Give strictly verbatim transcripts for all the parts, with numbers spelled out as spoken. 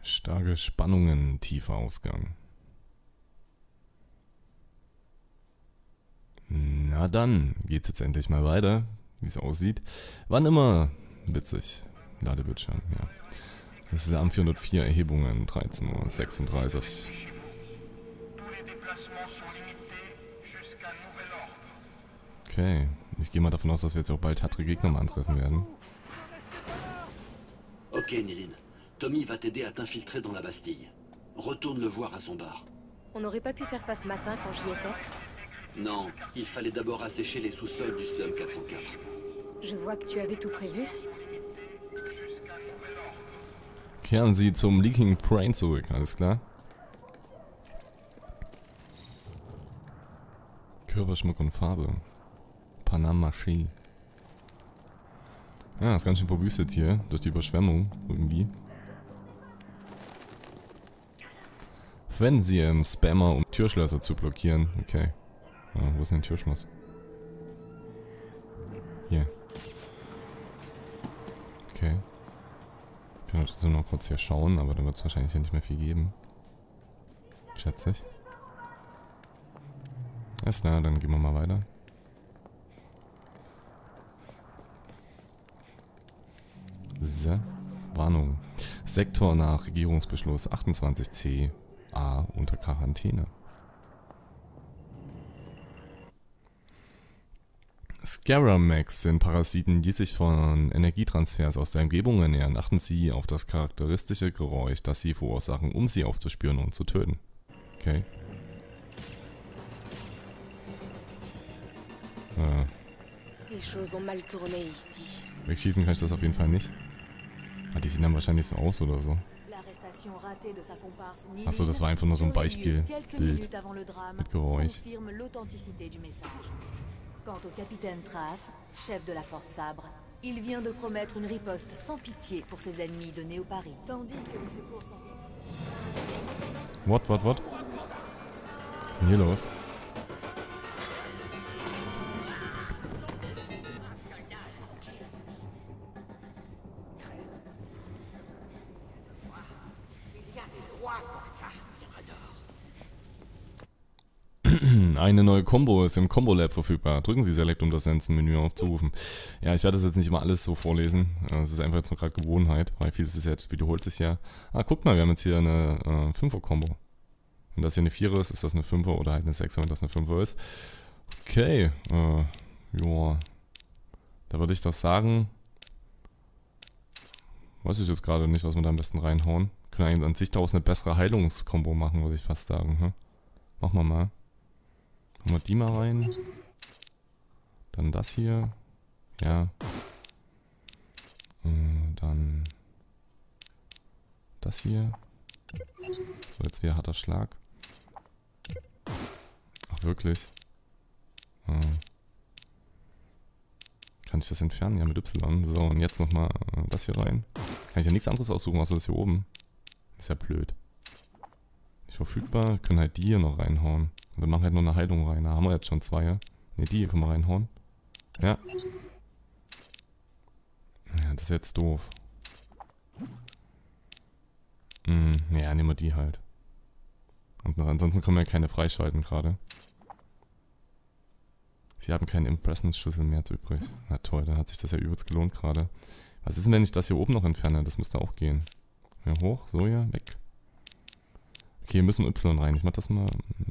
Starke Spannungen, tiefer Ausgang. Na dann, geht's jetzt endlich mal weiter, wie es aussieht. Wann immer witzig. Ladebildschirm, ja. Das ist der A M vierhundertvier, Erhebungen, dreizehn Uhr sechsunddreißig. Okay, ich gehe mal davon aus, dass wir jetzt auch bald härtere Gegner mal antreffen werden. Ok, Néline. Tommy va t'aider à t'infiltrer dans la Bastille. Retourne le voir à son bar. On n'aurait pas pu faire ça ce matin quand j'y étais? Non, il fallait d'abord assécher les sous-sols du slum quatre cent quatre. Je vois que tu avais tout prévu. Kehren Sie zum Leaking Brain zurück, alles klar? Körperschmuck und Farbe. Panamaché. Ja, ist ganz schön verwüstet hier, durch die Überschwemmung irgendwie. Verwenden Sie Ihren Spammer, um Türschlösser zu blockieren. Okay. Ja, wo ist denn ein Türschloss? Hier. Okay. Ich kann trotzdem noch kurz hier schauen, aber da wird es wahrscheinlich ja nicht mehr viel geben. Schätze ich. Alles klar, dann gehen wir mal weiter. So. Warnung. Sektor nach Regierungsbeschluss achtundzwanzig C A unter Quarantäne. Scaramax sind Parasiten, die sich von Energietransfers aus der Umgebung ernähren. Achten Sie auf das charakteristische Geräusch, das sie verursachen, um sie aufzuspüren und zu töten. Okay. Äh. Wegschießen kann ich das auf jeden Fall nicht. Ah, die sehen dann wahrscheinlich so aus oder so. Achso, das war einfach nur so ein Beispielbild mit Geräusch. Quant au capitaine Trace, chef de la Force Sabre, il vient de promettre une riposte sans pitié pour ses ennemis de Néo-Paris. Tandis que les secours sont... What, what, what? Was ist denn hier los? Eine neue Combo ist im Combo Lab verfügbar. Drücken Sie Select, um das Sensen-Menü aufzurufen. Ja, ich werde das jetzt nicht immer alles so vorlesen. Es ist einfach jetzt noch gerade Gewohnheit, weil vieles ist jetzt, wiederholt sich ja. Ah, guck mal, wir haben jetzt hier eine äh, Fünfer-Combo. Wenn das hier eine Vierer ist, ist das eine Fünfer oder halt eine Sechser, wenn das eine Fünfer ist. Okay, äh, joa. Da würde ich doch sagen, weiß ich jetzt gerade nicht, was wir da am besten reinhauen. Können eigentlich an sich daraus eine bessere Heilungskombo machen, würde ich fast sagen. Hm? Machen wir mal. Machen wir die mal rein. Dann das hier. Ja. Und dann das hier. So, jetzt wieder harter Schlag. Ach, wirklich? Hm. Kann ich das entfernen? Ja, mit Y. So, und jetzt nochmal das hier rein. Kann ich ja nichts anderes aussuchen, außer das hier oben. Ist ja blöd. Nicht verfügbar. Können halt die hier noch reinhauen. Und dann machen wir halt nur eine Heilung rein. Da haben wir jetzt schon zwei. Ne, die hier können wir reinhauen. Ja. Ja, das ist jetzt doof. Hm, ja, nehmen wir die halt. Und ansonsten können wir ja keine freischalten gerade. Sie haben keinen Impressions-Schlüssel mehr übrig. Na toll, dann hat sich das ja übelst gelohnt gerade. Was ist denn, wenn ich das hier oben noch entferne? Das müsste auch gehen. Ja, hoch, so hier, weg. Okay, hier müssen Y rein. Ich mach das mal.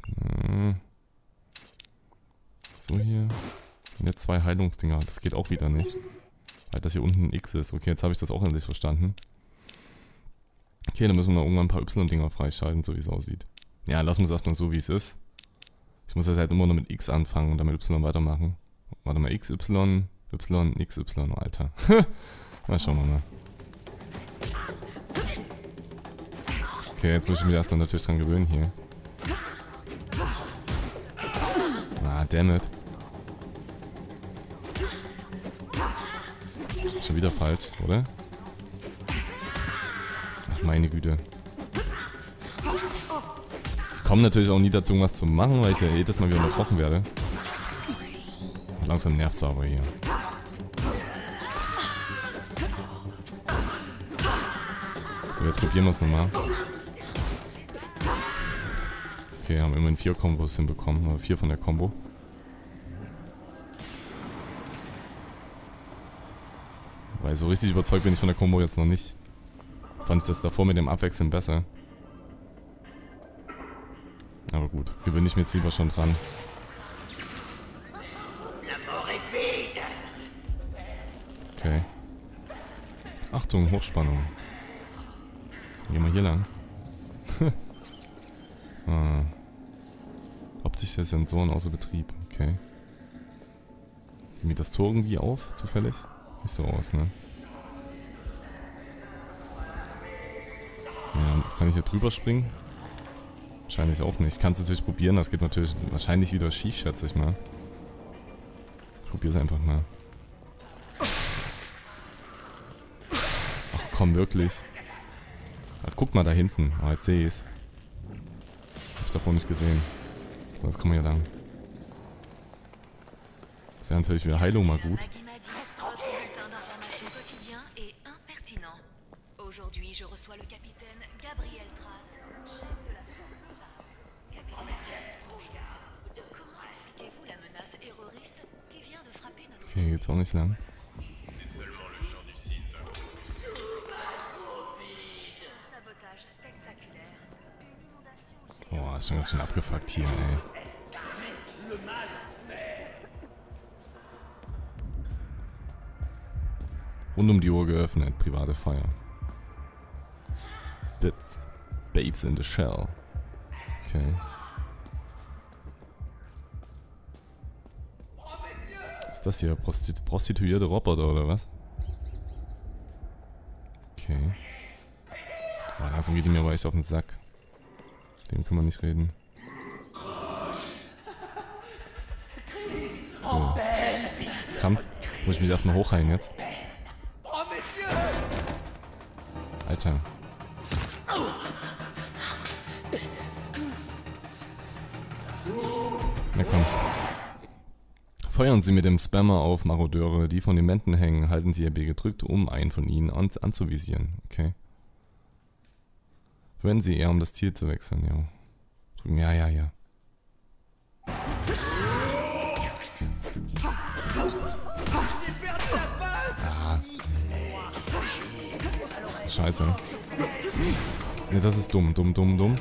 So hier. Und jetzt zwei Heilungsdinger. Das geht auch wieder nicht. Weil das hier unten ein X ist. Okay, jetzt habe ich das auch endlich verstanden. Okay, dann müssen wir mal irgendwann ein paar Y-Dinger freischalten, so wie es aussieht. Ja, lassen wir es erstmal so, wie es ist. Ich muss jetzt halt immer nur mit X anfangen und dann mit Y weitermachen. Warte mal, X, Y, Y, X, Y, Alter. Mal schauen wir mal. Okay, jetzt muss ich mich erstmal natürlich dran gewöhnen hier. Ah, dammit. Schon wieder falsch, oder? Ach, meine Güte. Ich komme natürlich auch nie dazu, irgendwas zu machen, weil ich ja jedes Mal wieder unterbrochen werde. Langsam nervt es aber hier. So, jetzt probieren wir es nochmal. Okay, haben immerhin vier Kombos hinbekommen, oder vier von der Combo. Weil so richtig überzeugt bin ich von der Combo jetzt noch nicht. Fand ich das davor mit dem Abwechseln besser. Aber gut, gewöhne ich mir jetzt lieber schon dran. Okay. Achtung, Hochspannung. Gehen wir hier lang. ah. Optische Sensoren außer Betrieb. Okay. Geht das Tor irgendwie auf, zufällig? Nicht so aus, ne? Ja, kann ich hier drüber springen? Wahrscheinlich auch nicht. Ich kann es natürlich probieren, das geht natürlich wahrscheinlich wieder schief, schätze ich mal. Ich probiere es einfach mal. Ach komm, wirklich. Ach, guck mal da hinten. Ah, jetzt sehe ich es. Hab ich davor nicht gesehen. Jetzt kommen wir hier lang. Das wäre natürlich wieder Heilung mal gut. Aujourd'hui, je reçois le capitaine Gabriel Trace, chef de la Capitaine, comment expliquez-vous la menace terroriste qui vient de frapper notre... Okay, geht's auch nicht lang. Sabotage spectaculaire. Boah, ist schon ganz schön abgefuckt hier, ey. Rund um die Uhr geöffnet, private Feier. Bits. Babes in the Shell. Okay. Ist das hier Prostit prostituierte Roboter oder was? Okay. Ah, langsam geht die mir aber echt auf den Sack. Dem kann man nicht reden. So. Kampf. Muss ich mich erstmal hochheilen jetzt. Alter. Na komm. Feuern Sie mit dem Spammer auf Marodeure, die von den Wänden hängen. Halten Sie R B gedrückt, um einen von ihnen an anzuvisieren. Okay. Verwenden Sie eher, um das Ziel zu wechseln, ja. Drücken, ja, ja, ja. Ah. Scheiße. Ne, das ist dumm, dumm, dumm, dumm.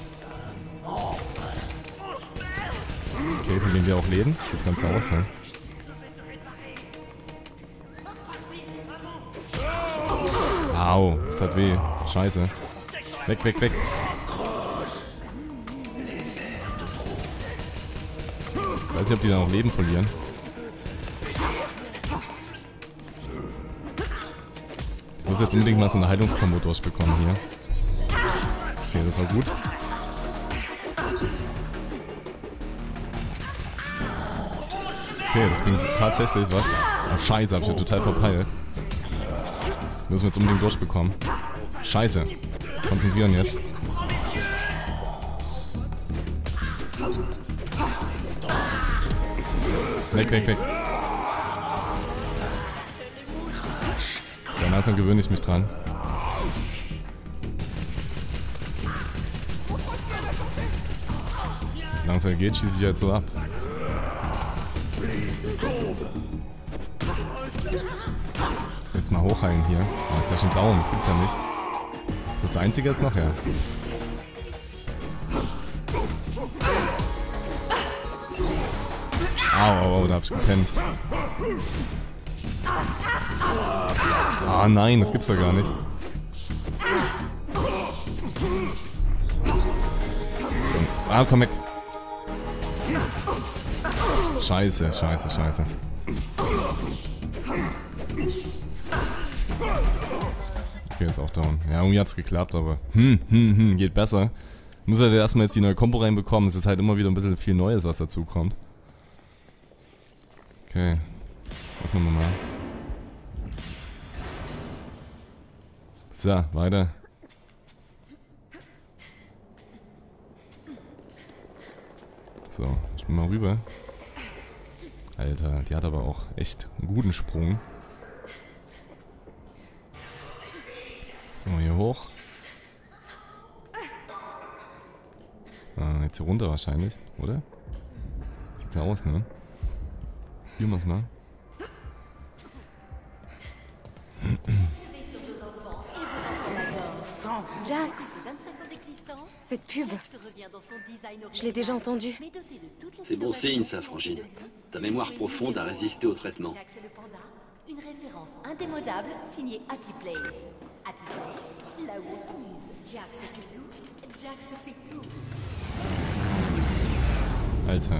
Okay, von dem wir auch leben. Sieht ganz aus, ja. Au, das tat weh. Scheiße. Weg, weg, weg. Weiß nicht, ob die da noch Leben verlieren. Ich muss jetzt unbedingt mal so eine Heilungskombo durchbekommen hier. Okay, das war gut. Okay, das bringt tatsächlich was. Oh, Scheiße, hab ich ja total verpeilt. Das müssen wir jetzt unbedingt durchbekommen. Scheiße. Konzentrieren jetzt. Weg, weg, weg. Ja, langsam gewöhne ich mich dran. Wenn es langsam geht, schieße ich jetzt so ab. Jetzt mal hochheilen hier. Oh, jetzt ist ja schon down, das gibt's ja nicht. Ist das das einzige jetzt noch? Ja. Au, au, au, da hab ich gepennt. Ah nein, das gibt's doch gar nicht. So. Ah, komm weg. Scheiße, scheiße, scheiße. Okay, ist auch down. Ja, irgendwie hat's geklappt, aber hm, hm, hm, geht besser. Muss halt erstmal jetzt die neue Combo reinbekommen. Es ist halt immer wieder ein bisschen viel Neues, was dazu kommt. Okay. Öffnen wir mal. So, weiter. So, ich bin mal rüber. Alter, die hat aber auch echt einen guten Sprung. Jetzt sind wir hier hoch. geht's hier runter wahrscheinlich, oder? Sieht so aus, ne? Üben wir's mal. Jax, cette pub, je l'ai déjà entendue. C'est bon signe, ça, Frangine. Ta mémoire profonde a résisté au traitement. Jax le panda, une référence indémodable signée Happy Place. Happy Place, là où on s'amuse. Jax c'est tout, Jax fait tout. Alter.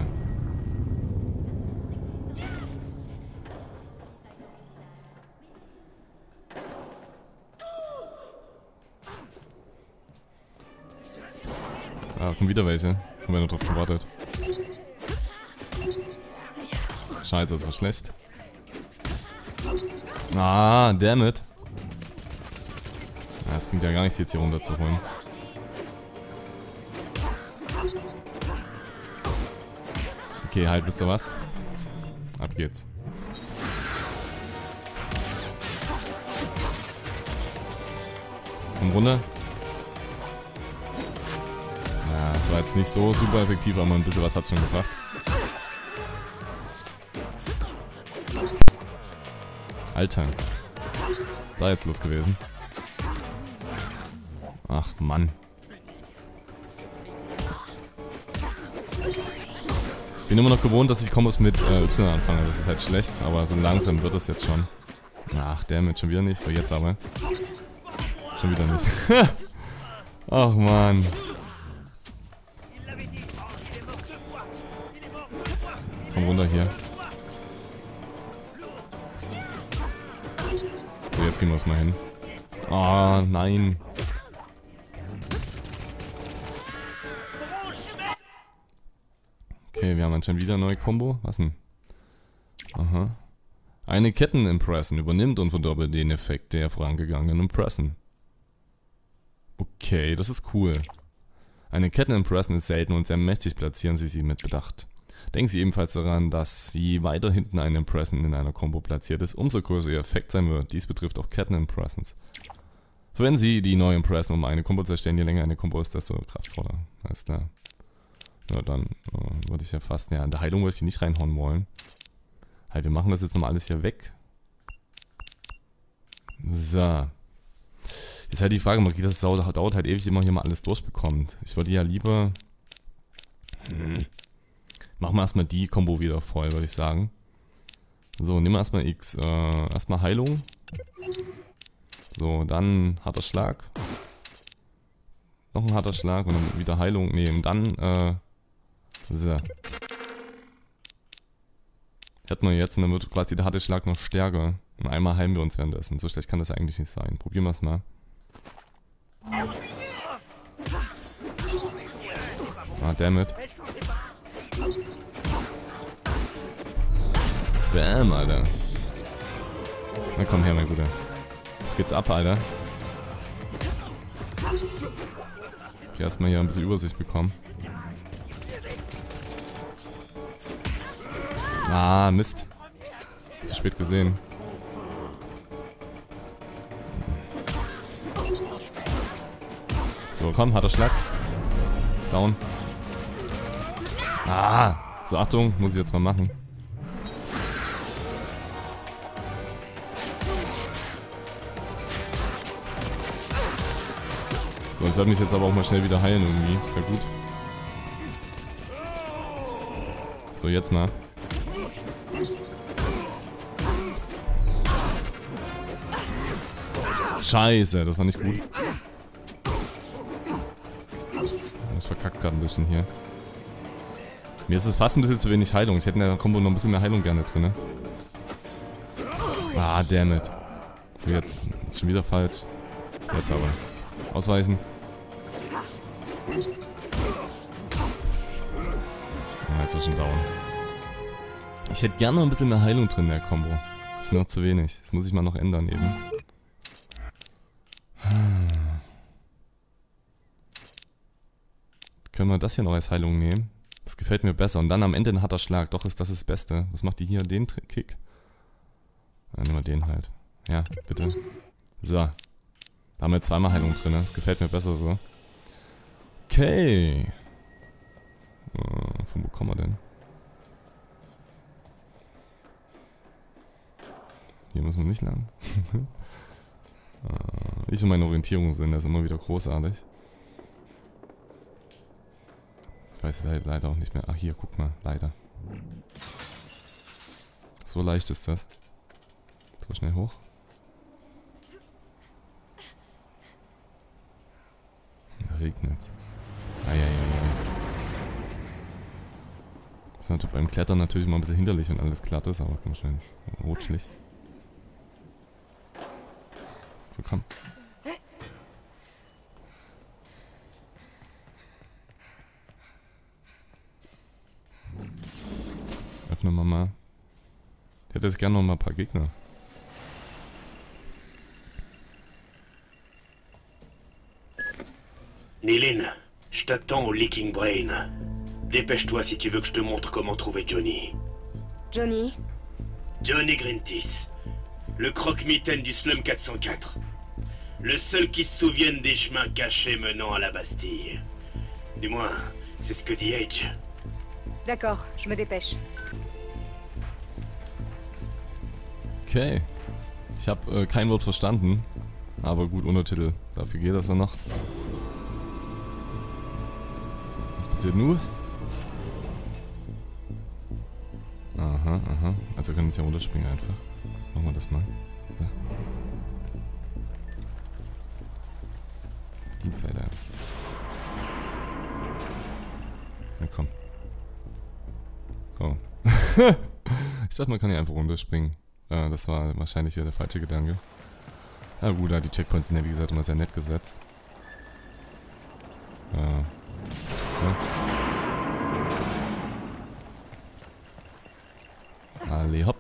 Ah, kommen wieder welche. Haben wir noch drauf gewartet. Scheiße, das war schlecht. Ah, dammit. Ah, das bringt ja gar nichts, jetzt hier runter zu holen. Okay, halt, wisst ihr was? Ab geht's. Komm runter. Ja, das war jetzt nicht so super effektiv, aber ein bisschen was hat's schon gebracht. Alter. Da jetzt los gewesen. Ach, Mann. Ich bin immer noch gewohnt, dass ich Kombos mit äh, Y anfange. Das ist halt schlecht, aber so langsam wird das jetzt schon. Ach, damit schon wieder nicht. So, jetzt aber. Schon wieder nicht. Ach, Mann. Komm runter hier. So, jetzt kriegen wir es mal hin. Oh, nein. Okay, wir haben anscheinend wieder eine neue Combo. Was denn? Aha. Eine Kettenimpressen übernimmt und verdoppelt den Effekt der vorangegangenen Impressen. Okay, das ist cool. Eine Kettenimpressen ist selten und sehr mächtig, platzieren Sie sie mit Bedacht. Denken Sie ebenfalls daran, dass je weiter hinten eine Impression in einer Combo platziert ist, umso größer Ihr Effekt sein wird. Dies betrifft auch Kettenimpressons. Verwenden Sie die neue Impression, um eine Combo zu erstellen. Je länger eine Combo ist, desto kraftvoller. Alles klar. Ja, dann äh, würde ich ja fast... Ja, in der Heilung würde ich die nicht reinhauen wollen. Halt, wir machen das jetzt nochmal alles hier weg. So. Jetzt halt die Frage, Marie, das dauert halt ewig, immer hier mal alles durchbekommt. Ich würde ja lieber... Hm. Machen wir erstmal die Combo wieder voll, würde ich sagen. So, nehmen wir erstmal X. Äh, erstmal Heilung. So, dann harter Schlag. Noch ein harter Schlag und dann wieder Heilung nehmen. Dann, äh... So. Hätten wir jetzt und dann wird quasi der harte Schlag noch stärker. Und einmal heilen wir uns währenddessen. So schlecht kann das eigentlich nicht sein. Probieren wir es mal. Ah, dammit. Bam, Alter. Na komm her, mein Guter. Jetzt geht's ab, Alter. Okay, erstmal hier ein bisschen Übersicht bekommen. Ah, Mist. Zu spät gesehen. So, komm, harter Schlag. Ist down. Ah, so, Achtung, muss ich jetzt mal machen. So, ich sollte mich jetzt aber auch mal schnell wieder heilen irgendwie. Das wäre gut. So, jetzt mal. Scheiße, das war nicht gut. Das verkackt gerade ein bisschen hier. Mir ist es fast ein bisschen zu wenig Heilung. Ich hätte in der Combo noch ein bisschen mehr Heilung gerne drin. Ah, dammit. Jetzt ist schon wieder falsch. Jetzt aber. Ausweichen. Ah, jetzt ist schon down. Ich hätte gerne noch ein bisschen mehr Heilung drin in der Combo. Das ist mir noch zu wenig. Das muss ich mal noch ändern eben. Können wir das hier noch als Heilung nehmen? Das gefällt mir besser. Und dann am Ende ein harter Schlag. Doch, ist das das Beste. Was macht die hier? Den Kick? Dann nehmen wir den halt. Ja, bitte. So. Da haben wir zweimal Heilung drin. Das gefällt mir besser so. Okay. Äh, von wo kommen wir denn? Hier müssen wir nicht lang. äh, ich und meine Orientierungssinn, das ist immer wieder großartig. Ich weiß leider auch nicht mehr. Ach hier, guck mal, leider. So leicht ist das. So schnell hoch. Da regnet's. Eieiei. Das ist beim Klettern natürlich mal ein bisschen hinderlich, wenn alles glatt ist, aber komm schön. Rutschlich. So, komm. Öffnen wir mal. Ich hätte jetzt gerne noch mal ein paar Gegner. Nilin, je t'attends au Leaking Brain. Dépêche-toi si tu veux que je te montre comment trouver Johnny. Johnny? Johnny Grintis, le croque-mitaine du Slum quatre cent quatre. Le seul qui se souvienne des chemins cachés menant à la Bastille. Du moins, c'est ce que dit Edge. D'accord, je me dépêche. Okay. Ich habe äh, kein Wort verstanden, aber gut, Untertitel. Dafür geht das dann noch. Was passiert nun? Aha, aha. Also wir können jetzt ja runterspringen einfach. Machen wir das mal. So. Bedienfelder. Na komm. Oh. Ich dachte, man kann hier einfach runterspringen. Äh, das war wahrscheinlich wieder der falsche Gedanke. Na gut, die Checkpoints sind ja wie gesagt immer sehr nett gesetzt. Äh, so. Alle hopp.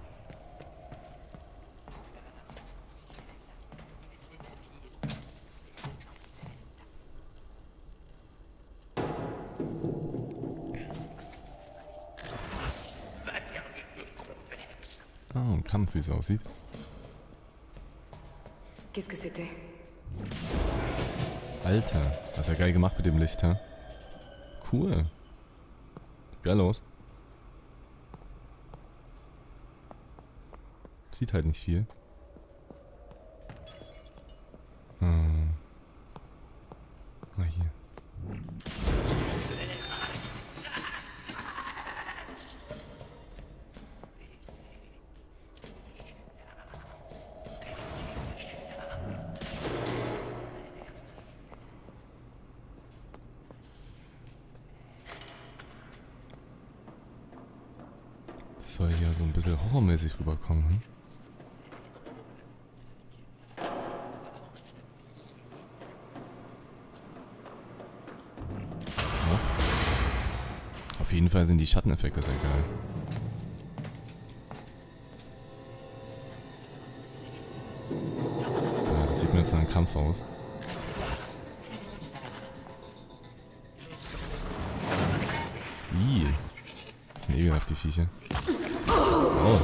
Oh, ein Kampf, wie es aussieht. Qu'est-ce que c'était? Alter, das ist ja geil gemacht mit dem Licht, hä? Cool. Geil aus. Sieht halt nicht viel. Hm. Ah, hier. Das soll hier so ein bisschen horrormäßig rüberkommen, hm? Auf jeden Fall sind die Schatteneffekte sehr geil. Ja, das sieht mir jetzt nach einem Kampf aus. Ih. Ekelhaft die Viecher. Oh.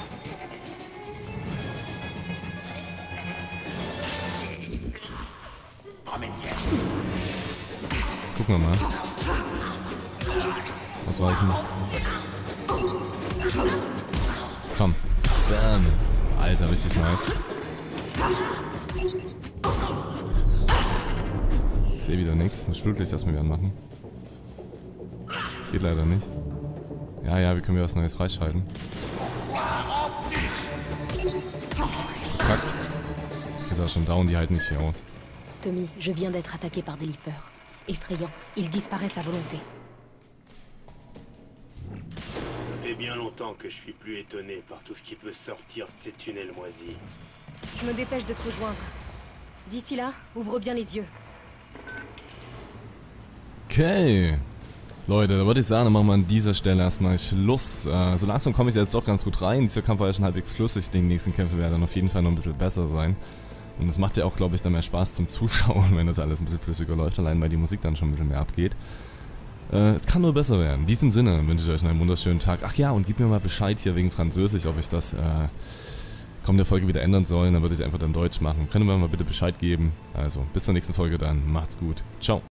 Gucken wir mal. Was war ich denn? Komm. Bam. Alter, richtig nice. Ich sehe wieder nichts. Muss Flutlicht erstmal wieder anmachen. Geht leider nicht. Ja, ja, wie können wir was Neues freischalten? Verkackt. Ist auch schon down, die halten nicht viel aus. Tommy, je viens d'être attaqué par des leapers. Effrayant, ils disparaissent à volonté. Ça fait bien longtemps que je suis plus étonné par tout ce qui peut sortir de ces tunnels moisis. Je me dépêche de te rejoindre. D'ici là, ouvre bien les yeux. Okay. Leute, da würde ich sagen, dann machen wir an dieser Stelle erstmal Schluss. Äh, so langsam komme ich jetzt doch ganz gut rein. Dieser Kampf war ja schon halbwegs flüssig. Die nächsten Kämpfe werden dann auf jeden Fall noch ein bisschen besser sein. Und es macht ja auch, glaube ich, dann mehr Spaß zum Zuschauen, wenn das alles ein bisschen flüssiger läuft. Allein weil die Musik dann schon ein bisschen mehr abgeht. Äh, es kann nur besser werden. In diesem Sinne wünsche ich euch noch einen wunderschönen Tag. Ach ja, und gebt mir mal Bescheid hier wegen Französisch, ob ich das äh, kommende Folge wieder ändern soll. Dann würde ich einfach dann Deutsch machen. Könnt ihr mir mal bitte Bescheid geben. Also, bis zur nächsten Folge dann. Macht's gut. Ciao.